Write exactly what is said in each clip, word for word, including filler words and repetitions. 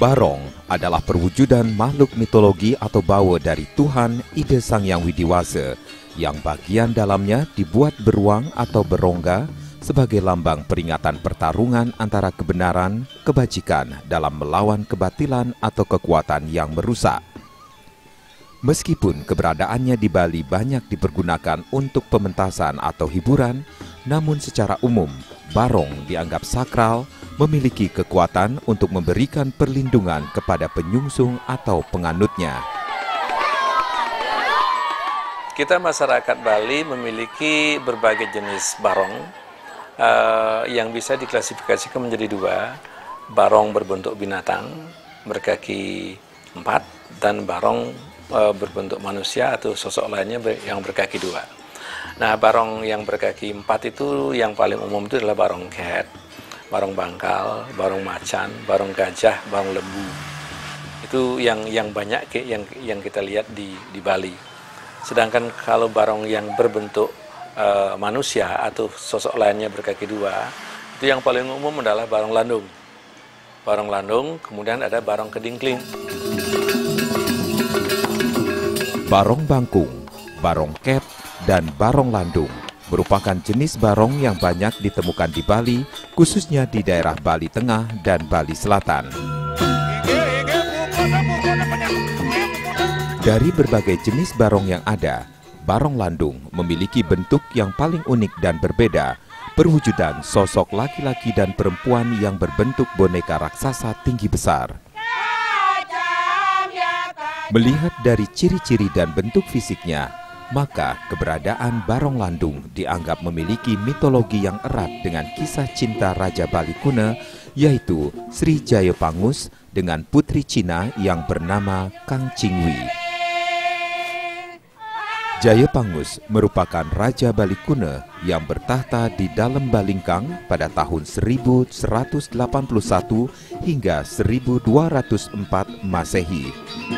Barong adalah perwujudan makhluk mitologi atau bawa dari Tuhan Ide Sang Hyang Widiwasa yang bagian dalamnya dibuat beruang atau berongga sebagai lambang peringatan pertarungan antara kebenaran, kebajikan dalam melawan kebatilan atau kekuatan yang merusak. Meskipun keberadaannya di Bali banyak dipergunakan untuk pementasan atau hiburan, namun secara umum, barong dianggap sakral, memiliki kekuatan untuk memberikan perlindungan kepada penyungsung atau penganutnya. Kita masyarakat Bali memiliki berbagai jenis barong uh, yang bisa diklasifikasikan menjadi dua. Barong berbentuk binatang, berkaki empat, dan barong uh, berbentuk manusia atau sosok lainnya yang berkaki dua. Nah, barong yang berkaki empat itu yang paling umum itu adalah barong ket, barong bangkal, barong macan, barong gajah, barong lembu. Itu yang yang banyak yang yang kita lihat di di Bali. Sedangkan kalau barong yang berbentuk uh, manusia atau sosok lainnya berkaki dua, itu yang paling umum adalah barong landung. Barong landung, kemudian ada barong kedingkling. Barong bangkung, barong ket, dan barong landung merupakan jenis barong yang banyak ditemukan di Bali, khususnya di daerah Bali Tengah dan Bali Selatan. Dari berbagai jenis barong yang ada, barong landung memiliki bentuk yang paling unik dan berbeda, perwujudan sosok laki-laki dan perempuan yang berbentuk boneka raksasa tinggi besar. Melihat dari ciri-ciri dan bentuk fisiknya, maka keberadaan barong landung dianggap memiliki mitologi yang erat dengan kisah cinta Raja Bali kuno, yaitu Sri Jayapangus dengan putri Cina yang bernama Kang Chingwi. Jayapangus merupakan Raja Bali kuno yang bertahta di dalam Balingkang pada tahun seribu seratus delapan puluh satu hingga seribu dua ratus empat Masehi.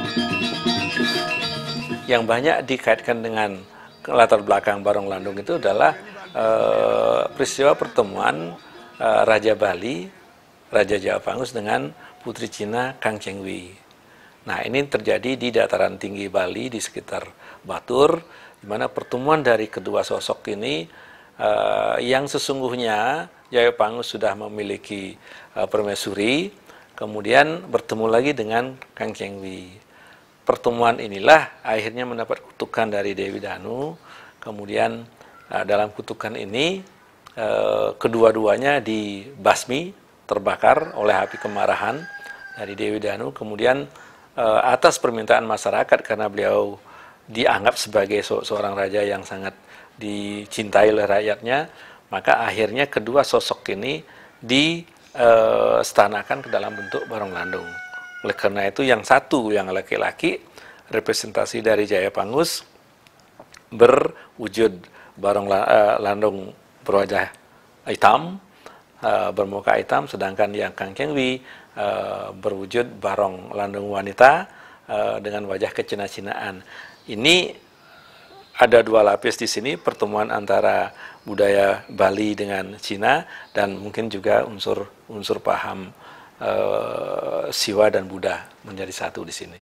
Yang banyak dikaitkan dengan latar belakang barong landung itu adalah uh, peristiwa pertemuan uh, Raja Bali, Raja Jayapangus dengan putri Cina Kang Chingwi. Nah, ini terjadi di dataran tinggi Bali di sekitar Batur, di mana pertemuan dari kedua sosok ini uh, yang sesungguhnya Jayapangus sudah memiliki uh, permaisuri, kemudian bertemu lagi dengan Kang Chingwi. Pertemuan inilah akhirnya mendapat kutukan dari Dewi Danu. Kemudian uh, dalam kutukan ini uh, kedua-duanya dibasmi, terbakar oleh api kemarahan dari Dewi Danu. Kemudian uh, atas permintaan masyarakat, karena beliau dianggap sebagai se seorang raja yang sangat dicintai oleh rakyatnya, maka akhirnya kedua sosok ini diistanakan uh, ke dalam bentuk barong landung. Oleh karena itu yang satu yang laki-laki representasi dari Jayapangus berwujud barong landung berwajah hitam, bermuka hitam, sedangkan yang Kang Chingwi berwujud barong landung wanita dengan wajah kecina-cinaan. Ini ada dua lapis di sini, pertemuan antara budaya Bali dengan Cina dan mungkin juga unsur unsur paham Uh, Siwa dan Buddha menjadi satu di sini.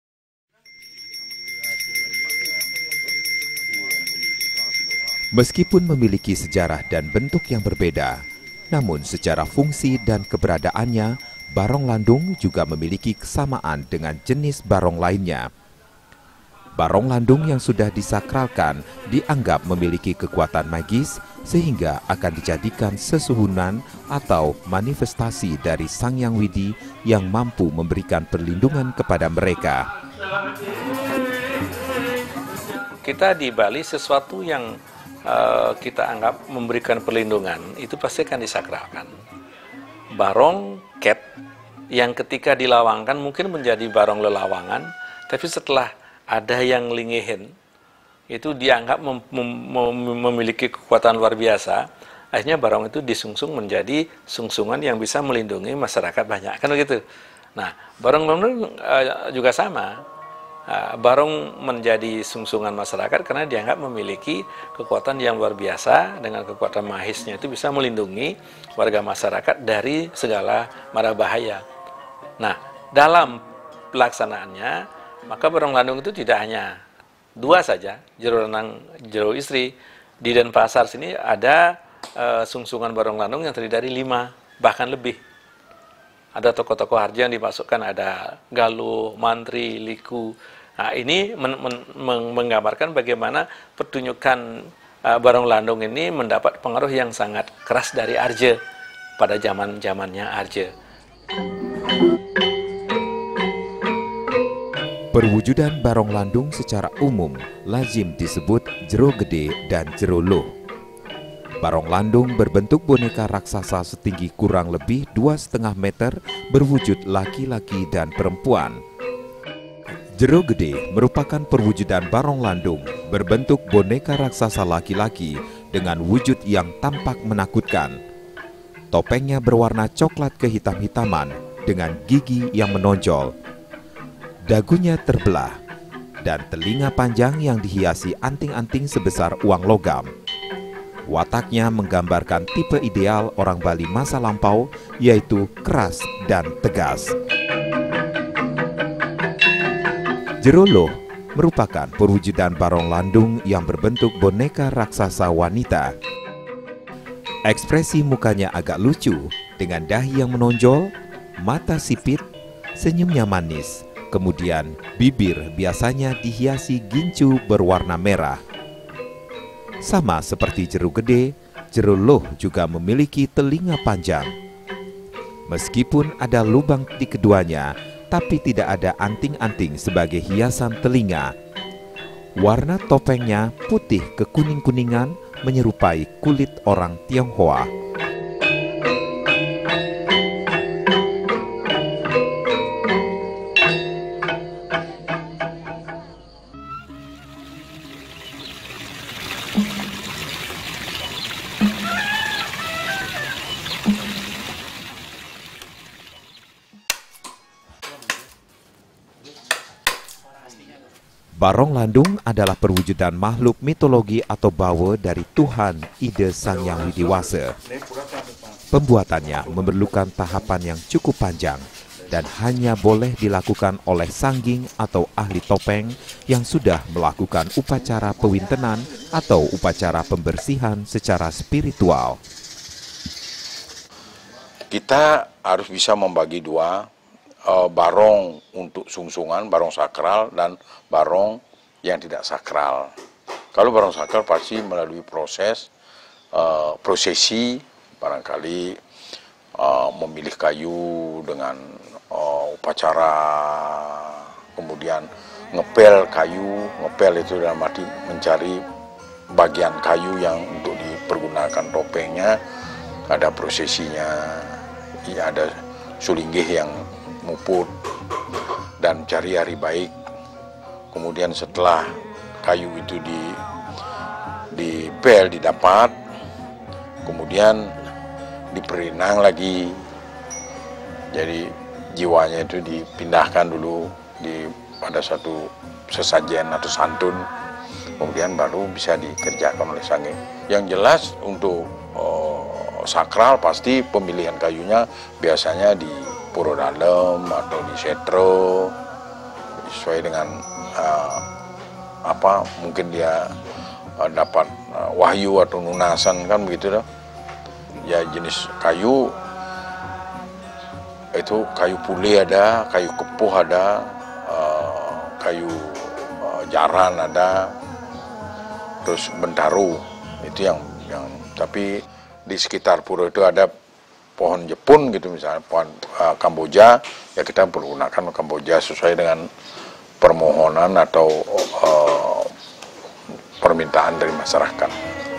Meskipun memiliki sejarah dan bentuk yang berbeda, namun secara fungsi dan keberadaannya, barong landung juga memiliki kesamaan dengan jenis barong lainnya. Barong landung yang sudah disakralkan dianggap memiliki kekuatan magis sehingga akan dijadikan sesuhunan atau manifestasi dari Sang Hyang Widi yang mampu memberikan perlindungan kepada mereka. Kita di Bali sesuatu yang uh, kita anggap memberikan perlindungan itu pasti akan disakralkan. Barong ket yang ketika dilawangkan mungkin menjadi barong lelawangan, tapi setelah ada yang lingihin, itu dianggap mem mem mem memiliki kekuatan luar biasa. Akhirnya barong itu disungsung menjadi sungsungan yang bisa melindungi masyarakat banyak, kan begitu. Nah, barong landung uh, juga sama. Uh, barong menjadi sungsungan masyarakat karena dianggap memiliki kekuatan yang luar biasa, dengan kekuatan mahisnya itu bisa melindungi warga masyarakat dari segala mara bahaya. Nah, dalam pelaksanaannya, maka Barong Landung itu tidak hanya dua saja, jero lanang, jero istri. Di Denpasar sini ada uh, sungsungan Barong Landung yang terdiri dari lima, bahkan lebih. Ada tokoh-tokoh harja yang dimasukkan, ada Galuh, Mantri, Liku. Nah, ini men men men menggambarkan bagaimana pertunjukan uh, Barong Landung ini mendapat pengaruh yang sangat keras dari Arja pada zaman-zamannya Arja. Perwujudan Barong Landung secara umum lazim disebut jero gede dan jero loh. Barong Landung berbentuk boneka raksasa setinggi kurang lebih dua setengah meter berwujud laki-laki dan perempuan. Jero gede merupakan perwujudan Barong Landung berbentuk boneka raksasa laki-laki dengan wujud yang tampak menakutkan. Topengnya berwarna coklat kehitam-hitaman dengan gigi yang menonjol. Dagunya terbelah dan telinga panjang yang dihiasi anting-anting sebesar uang logam. Wataknya menggambarkan tipe ideal orang Bali masa lampau, yaitu keras dan tegas. Jero loh merupakan perwujudan Barong Landung yang berbentuk boneka raksasa wanita. Ekspresi mukanya agak lucu, dengan dahi yang menonjol, mata sipit, senyumnya manis, kemudian bibir biasanya dihiasi gincu berwarna merah. Sama seperti jero gede, jero loh juga memiliki telinga panjang. Meskipun ada lubang di keduanya, tapi tidak ada anting-anting sebagai hiasan telinga. Warna topengnya putih kekuning-kuningan menyerupai kulit orang Tionghoa. Barong Landung adalah perwujudan makhluk mitologi atau bawa dari Tuhan Ide Sang Yang Widiwasa. Pembuatannya memerlukan tahapan yang cukup panjang dan hanya boleh dilakukan oleh sangging atau ahli topeng yang sudah melakukan upacara pewintenan atau upacara pembersihan secara spiritual. Kita harus bisa membagi dua, uh, barong untuk sungsungan, barong sakral, dan barong yang tidak sakral. Kalau barong sakral pasti melalui proses uh, prosesi, barangkali uh, memilih kayu dengan uh, upacara, kemudian ngepel kayu, ngepel itu dalam arti mencari bagian kayu yang untuk dipergunakan topengnya, ada prosesinya, ya ada sulinggih yang muput dan cari hari baik. Kemudian setelah kayu itu di dipel didapat, kemudian diperinang lagi. Jadi jiwanya itu dipindahkan dulu di pada satu sesajen atau santun, kemudian baru bisa dikerjakan oleh sangging. Yang jelas untuk oh, sakral pasti pemilihan kayunya biasanya di Puro Dalem atau di Setro, sesuai dengan uh, apa mungkin dia uh, dapat uh, wahyu atau nunasan, kan begitu dah. Ya jenis kayu itu kayu puli ada, kayu kepuh ada, uh, kayu uh, jaran ada, terus bentaru itu yang yang tapi di sekitar pura itu ada pohon jepun gitu, misalnya pohon uh, Kamboja, ya kita pergunakan Kamboja sesuai dengan permohonan atau uh, permintaan dari masyarakat.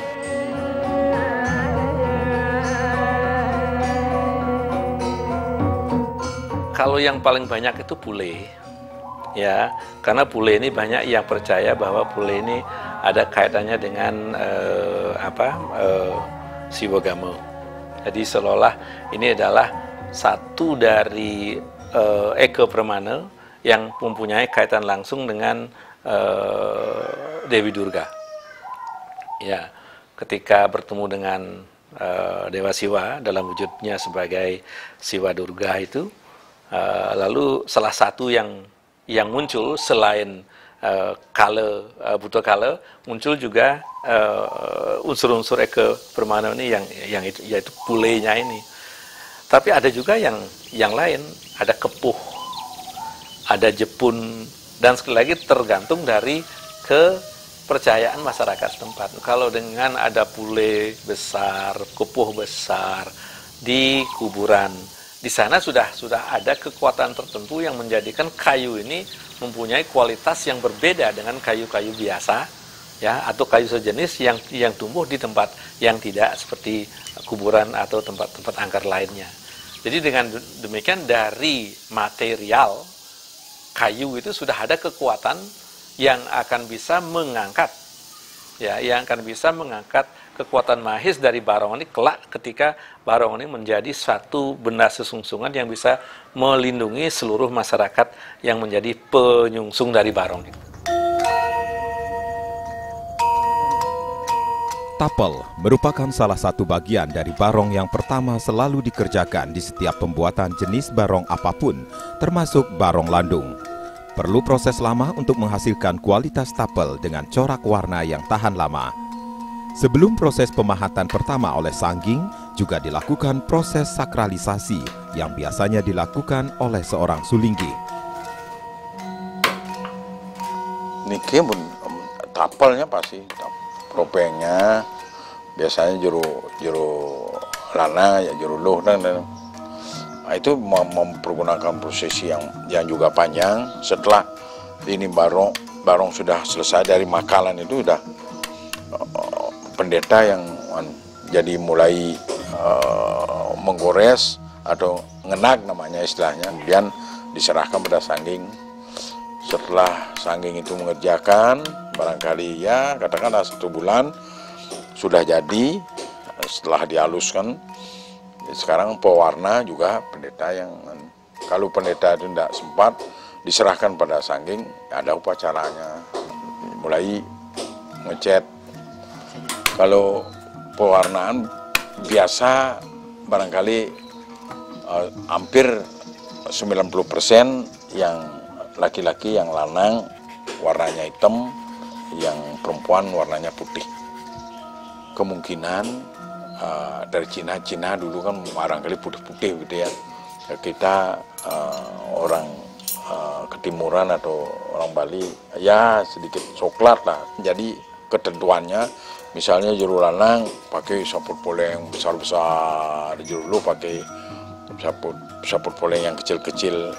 Kalau yang paling banyak itu pule, ya, karena pule ini banyak yang percaya bahwa pule ini ada kaitannya dengan uh, apa uh, Siwagamo. Jadi seolah ini adalah satu dari uh, Eke Permana yang mempunyai kaitan langsung dengan uh, Dewi Durga. Ya, ketika bertemu dengan uh, Dewa Siwa dalam wujudnya sebagai Siwa Durga itu, Uh, lalu salah satu yang yang muncul selain uh, kale, uh, buto kale, muncul juga unsur-unsur uh, eke permana ini yang yang itu, yaitu pulenya ini. Tapi ada juga yang yang lain, ada kepuh, ada jepun, dan sekali lagi tergantung dari kepercayaan masyarakat setempat. Kalau dengan ada pule besar, kepuh besar di kuburan, di sana sudah sudah ada kekuatan tertentu yang menjadikan kayu ini mempunyai kualitas yang berbeda dengan kayu-kayu biasa, ya, atau kayu sejenis yang yang tumbuh di tempat yang tidak seperti kuburan atau tempat-tempat angker lainnya. Jadi dengan demikian dari material kayu itu sudah ada kekuatan yang akan bisa mengangkat, ya, yang akan bisa mengangkat kekuatan magis dari barong ini kelak ketika barong ini menjadi suatu benda sesungsungan yang bisa melindungi seluruh masyarakat yang menjadi penyungsung dari barong itu. Tapel merupakan salah satu bagian dari barong yang pertama selalu dikerjakan di setiap pembuatan jenis barong apapun, termasuk barong landung. Perlu proses lama untuk menghasilkan kualitas tapel dengan corak warna yang tahan lama. Sebelum proses pemahatan pertama oleh sangging, juga dilakukan proses sakralisasi yang biasanya dilakukan oleh seorang sulinggi. Niki tapelnya pasti propengnya biasanya juru juru lana ya juru luh dan, dan nah, itu mem mempergunakan prosesi yang yang juga panjang. Setelah ini barong barong sudah selesai dari makalan itu udah uh, pendeta yang uh, jadi mulai uh, menggores atau ngenak namanya istilahnya, kemudian diserahkan pada sangging. Setelah sangging itu mengerjakan, barangkali ya katakanlah satu bulan sudah jadi, setelah dihaluskan. Sekarang pewarna juga pendeta yang, kalau pendeta itu tidak sempat, diserahkan pada sangging, ada upacaranya, mulai ngecat. Kalau pewarnaan biasa barangkali eh, hampir sembilan puluh persen yang laki-laki, yang lanang warnanya hitam, yang perempuan warnanya putih. Kemungkinan uh, dari Cina, Cina dulu kan barangkali putih-putih gitu ya. Kita uh, orang uh, ketimuran atau orang Bali ya sedikit coklat lah. Jadi ketentuannya misalnya juru lanang pakai saput poleng besar-besar, juru lu pakai saput saput poleng yang kecil-kecil.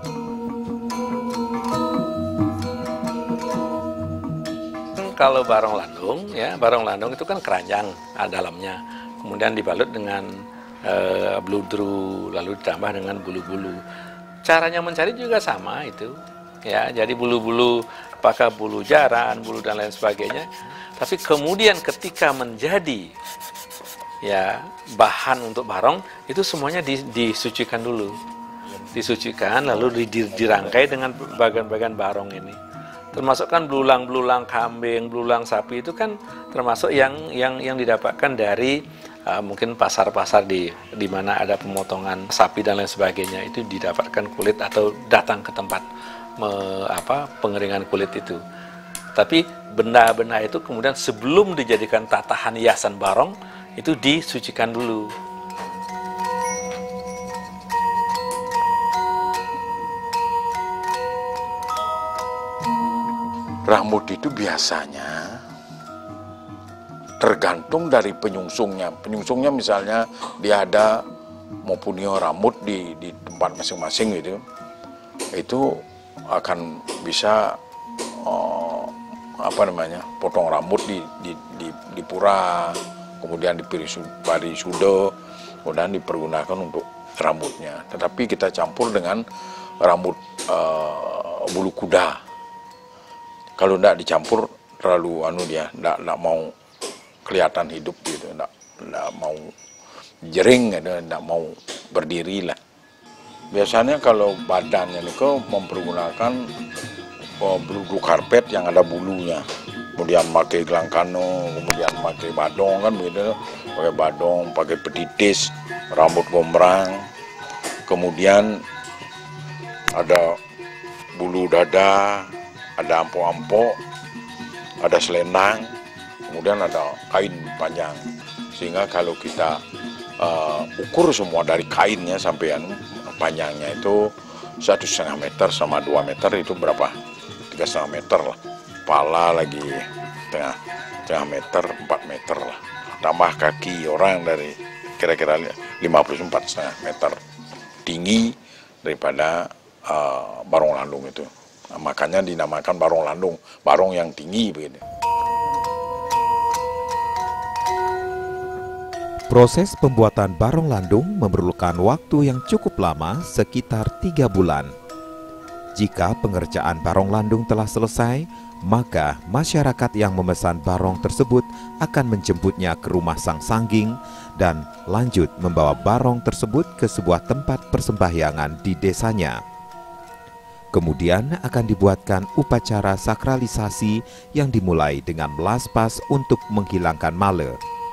Kalau barong landung, ya, barong landung itu kan keranjang nah, dalamnya, kemudian dibalut dengan e, bludru, lalu ditambah dengan bulu-bulu. Caranya mencari juga sama itu, ya. Jadi bulu-bulu, apakah bulu jaran, bulu dan lain sebagainya. Tapi kemudian ketika menjadi ya bahan untuk barong, itu semuanya disucikan dulu, disucikan, lalu dirangkai dengan bagian-bagian barong ini. Termasuk kan belulang-belulang kambing, belulang sapi itu kan termasuk yang yang yang didapatkan dari uh, mungkin pasar-pasar di di mana ada pemotongan sapi dan lain sebagainya, itu didapatkan kulit atau datang ke tempat me, apa pengeringan kulit itu. Tapi benda-benda itu kemudian sebelum dijadikan tatahan hiasan barong itu disucikan dulu. Rambut itu biasanya tergantung dari penyungsungnya. Penyungsungnya misalnya dia ada mau punya rambut di, di tempat masing-masing gitu, itu akan bisa uh, apa namanya potong rambut di di, di, di pura, kemudian di pari sudo, kemudian dipergunakan untuk rambutnya. Tetapi kita campur dengan rambut uh, bulu kuda. Kalau tidak dicampur terlalu anu dia, tidak tidak mau kelihatan hidup gitu, tidak tidak mau jering, tidak mau berdiri lah. Biasanya kalau badannya itu mempergunakan oh, bulu karpet yang ada bulunya, kemudian pakai gelang kano, kemudian pakai badong kan begitu, pakai badong, pakai petitis, rambut gombrang, kemudian ada bulu dada, ada ampok-ampok, ada selendang, kemudian ada kain panjang. Sehingga kalau kita uh, ukur semua dari kainnya sampai anu, panjangnya itu satu setengah meter sama dua meter itu berapa? Tiga setengah meter lah. Pala lagi tengah setengah meter, empat meter lah. Tambah kaki orang dari kira-kira lima puluh empat setengah meter tinggi daripada uh, barong landung itu. Nah, makanya dinamakan barong landung, barong yang tinggi begitu. Proses pembuatan barong landung memerlukan waktu yang cukup lama, sekitar tiga bulan. Jika pengerjaan barong landung telah selesai, maka masyarakat yang memesan barong tersebut akan menjemputnya ke rumah sang sangging dan lanjut membawa barong tersebut ke sebuah tempat persembahyangan di desanya. Kemudian akan dibuatkan upacara sakralisasi yang dimulai dengan melaspas untuk menghilangkan male.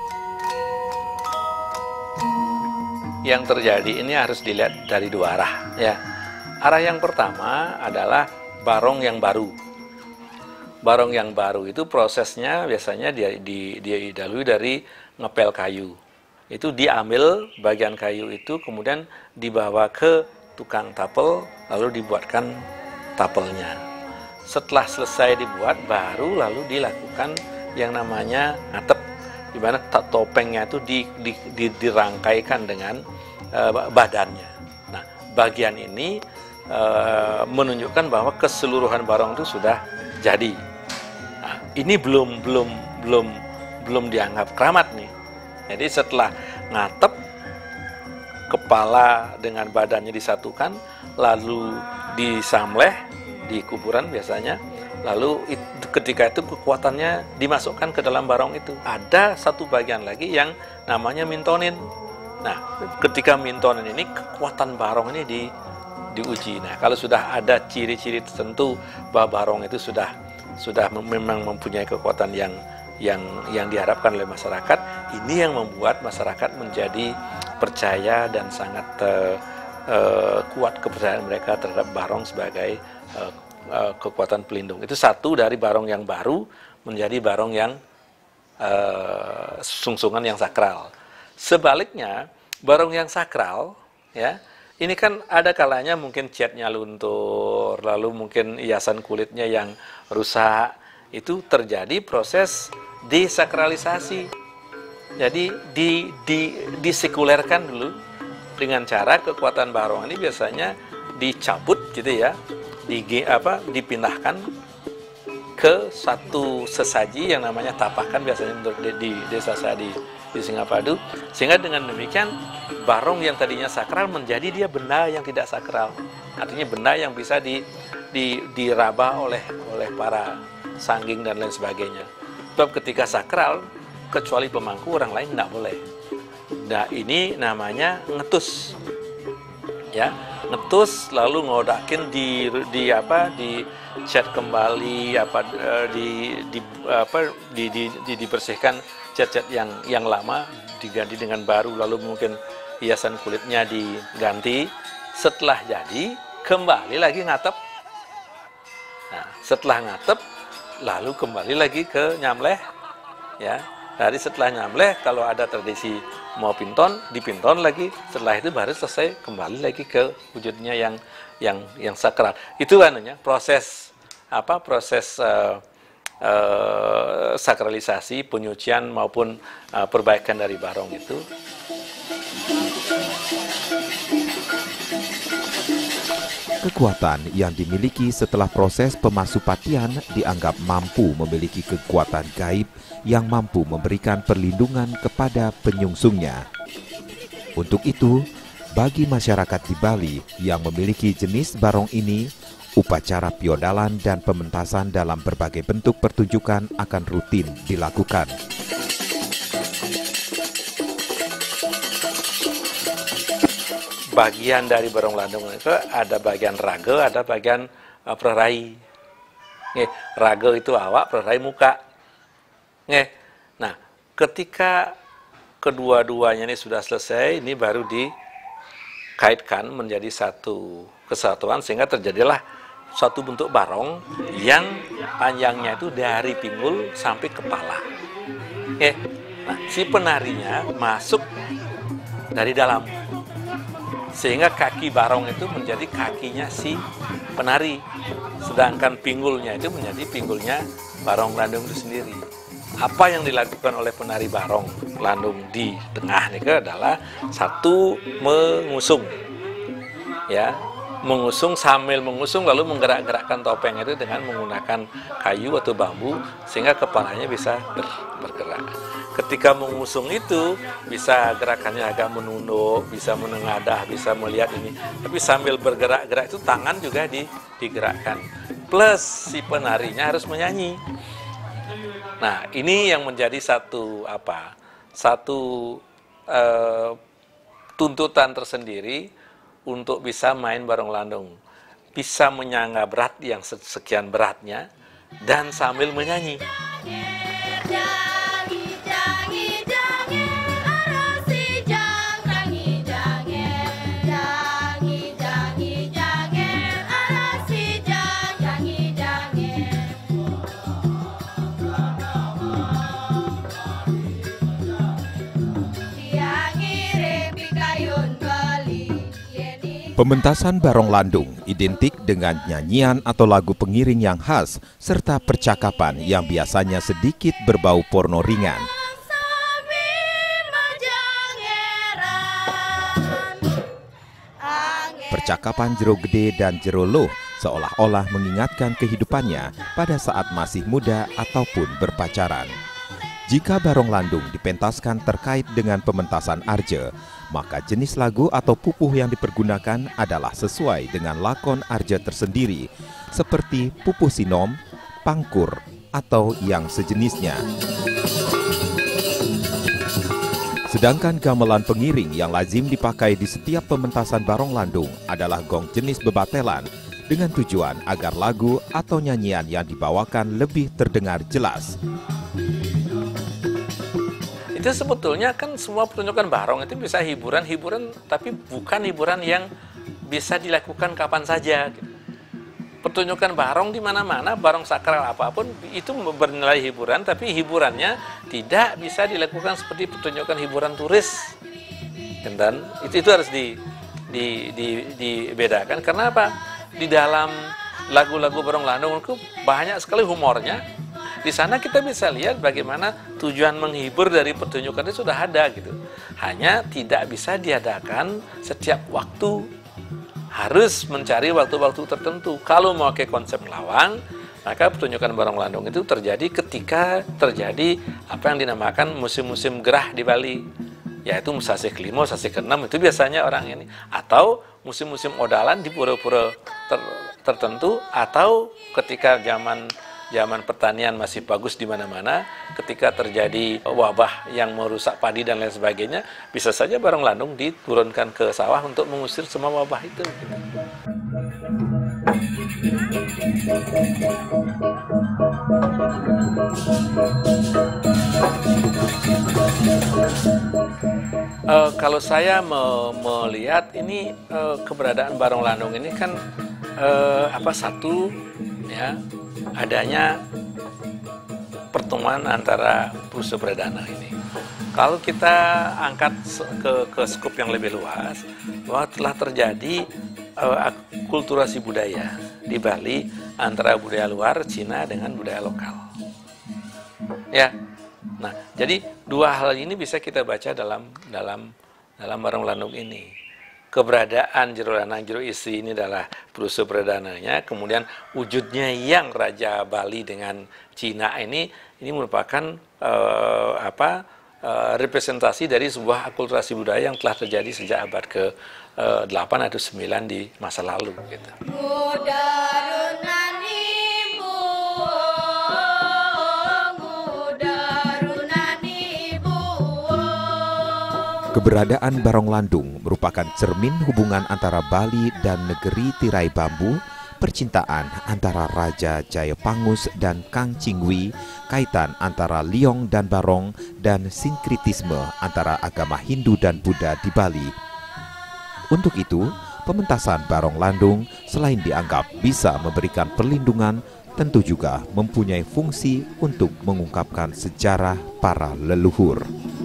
Yang terjadi ini harus dilihat dari dua arah, ya. Arah yang pertama adalah barong yang baru. Barong yang baru itu prosesnya biasanya dia, dia, dia didahului dari ngepel kayu. Itu diambil bagian kayu itu kemudian dibawa ke tukang tapel lalu dibuatkan tapelnya. Setelah selesai dibuat baru lalu dilakukan yang namanya ngatep, di mana topengnya itu di, di, di, dirangkaikan dengan uh, badannya. Nah, bagian ini uh, menunjukkan bahwa keseluruhan barong itu sudah jadi. Nah, ini belum belum belum belum dianggap keramat nih. Jadi setelah ngatep, kepala dengan badannya disatukan, lalu disamleh di kuburan biasanya, lalu itu, ketika itu kekuatannya dimasukkan ke dalam barong itu. Ada satu bagian lagi yang namanya mintonin. Nah, ketika mintonin ini kekuatan barong ini di, diuji. Nah, kalau sudah ada ciri-ciri tertentu bahwa barong itu sudah sudah memang mempunyai kekuatan yang yang yang diharapkan oleh masyarakat, ini yang membuat masyarakat menjadi percaya dan sangat uh, uh, kuat kepercayaan mereka terhadap barong sebagai uh, uh, kekuatan pelindung. Itu satu dari barong yang baru menjadi barong yang uh, sungsungan yang sakral. Sebaliknya, barong yang sakral, ya, ini kan ada kalanya mungkin catnya luntur, lalu mungkin hiasan kulitnya yang rusak. Itu terjadi proses desakralisasi. Jadi di, di, disekulerkan dulu dengan cara kekuatan barong ini biasanya dicabut gitu ya, di, apa, dipindahkan ke satu sesaji yang namanya tapakan biasanya di, di desa saya di, di Singapadu, sehingga dengan demikian barong yang tadinya sakral menjadi dia benda yang tidak sakral. Artinya benda yang bisa di, di, diraba oleh oleh para sangging dan lain sebagainya. Sebab ketika sakral, kecuali pemangku orang lain tidak boleh. Nah, ini namanya ngetus. Ya, ngetus lalu ngodakin di di apa di cat kembali apa di di apa di, di, di dibersihkan cat-cat yang yang lama diganti dengan baru, lalu mungkin hiasan kulitnya diganti. Setelah jadi kembali lagi ngatep. Nah, setelah ngatep lalu kembali lagi ke nyamleh, ya. Dari setelah nyamleh, kalau ada tradisi mau pinton, dipinton lagi. Setelah itu baru selesai, kembali lagi ke wujudnya yang yang yang sakral. Itu anunya proses apa? Proses uh, uh, sakralisasi, penyucian maupun uh, perbaikan dari barong itu. Kekuatan yang dimiliki setelah proses pemasupatian dianggap mampu memiliki kekuatan gaib yang mampu memberikan perlindungan kepada penyungsungnya. Untuk itu, bagi masyarakat di Bali yang memiliki jenis barong ini, upacara piodalan dan pementasan dalam berbagai bentuk pertunjukan akan rutin dilakukan. Bagian dari barong landung itu ada bagian rage, ada bagian uh, prerai. Nih, rage itu awak, prerai muka. Nih, nah, ketika kedua-duanya ini sudah selesai, ini baru dikaitkan menjadi satu kesatuan sehingga terjadilah suatu bentuk barong yang panjangnya itu dari pinggul sampai kepala. Oke, nah si penarinya masuk dari dalam sehingga kaki barong itu menjadi kakinya si penari, sedangkan pinggulnya itu menjadi pinggulnya barong landung itu sendiri. Apa yang dilakukan oleh penari barong landung di tengah ini adalah satu, mengusung, ya, mengusung sambil mengusung lalu menggerak-gerakkan topeng itu dengan menggunakan kayu atau bambu sehingga kepalanya bisa ber bergerak. Ketika mengusung itu bisa gerakannya agak menunduk, bisa menengadah, bisa melihat ini, tapi sambil bergerak-gerak itu tangan juga di, digerakkan. Plus si penarinya harus menyanyi. Nah, ini yang menjadi satu apa? Satu uh, tuntutan tersendiri untuk bisa main barong landung. Bisa menyangga berat yang sekian beratnya dan sambil menyanyi. Pementasan barong landung identik dengan nyanyian atau lagu pengiring yang khas serta percakapan yang biasanya sedikit berbau porno ringan. Percakapan jero gede dan jero loh seolah-olah mengingatkan kehidupannya pada saat masih muda ataupun berpacaran. Jika barong landung dipentaskan terkait dengan pementasan arje, maka jenis lagu atau pupuh yang dipergunakan adalah sesuai dengan lakon arje tersendiri, seperti pupuh sinom, pangkur, atau yang sejenisnya. Sedangkan gamelan pengiring yang lazim dipakai di setiap pementasan barong landung adalah gong jenis bebatelan, dengan tujuan agar lagu atau nyanyian yang dibawakan lebih terdengar jelas. Itu sebetulnya kan semua pertunjukan barong itu bisa hiburan-hiburan, tapi bukan hiburan yang bisa dilakukan kapan saja. Pertunjukan barong di mana-mana, barong sakral apapun itu bernilai hiburan, tapi hiburannya tidak bisa dilakukan seperti pertunjukan hiburan turis. Dan itu itu harus di, di, di, dibedakan. Karena apa? Di dalam lagu-lagu barong landung itu banyak sekali humornya. Di sana kita bisa lihat bagaimana tujuan menghibur dari pertunjukan itu sudah ada gitu. Hanya tidak bisa diadakan setiap waktu. Harus mencari waktu-waktu tertentu. Kalau mau pakai konsep lawang, maka pertunjukan barong landung itu terjadi ketika terjadi apa yang dinamakan musim-musim gerah di Bali. Yaitu sasi kelima, sasi keenam itu biasanya orang ini. Atau musim-musim odalan di pura-pura ter tertentu. Atau ketika zaman zaman pertanian masih bagus di mana-mana, ketika terjadi wabah yang merusak padi dan lain sebagainya, bisa saja barong landung diturunkan ke sawah untuk mengusir semua wabah itu. Uh, kalau saya me melihat ini uh, keberadaan barong landung ini kan uh, apa satu ya adanya pertemuan antara Bruce Pradana ini. Kalau kita angkat ke, ke skup yang lebih luas, bahwa telah terjadi uh, akulturasi budaya di Bali antara budaya luar Cina dengan budaya lokal. Ya, nah jadi dua hal ini bisa kita baca dalam dalam dalam barong landung ini. Keberadaan jero lanang jero istri ini adalah Bruce Pradananya, kemudian wujudnya yang Raja Bali dengan Cina ini ini merupakan uh, apa uh, representasi dari sebuah akulturasi budaya yang telah terjadi sejak abad ke delapan atau sembilan di masa lalu gitu. Keberadaan barong landung merupakan cermin hubungan antara Bali dan negeri tirai bambu, percintaan antara Raja Jayapangus dan Kang Chingwi, kaitan antara Liong dan Barong, dan sinkritisme antara agama Hindu dan Buddha di Bali. Untuk itu, pementasan Barong Landung selain dianggap bisa memberikan perlindungan, tentu juga mempunyai fungsi untuk mengungkapkan sejarah para leluhur.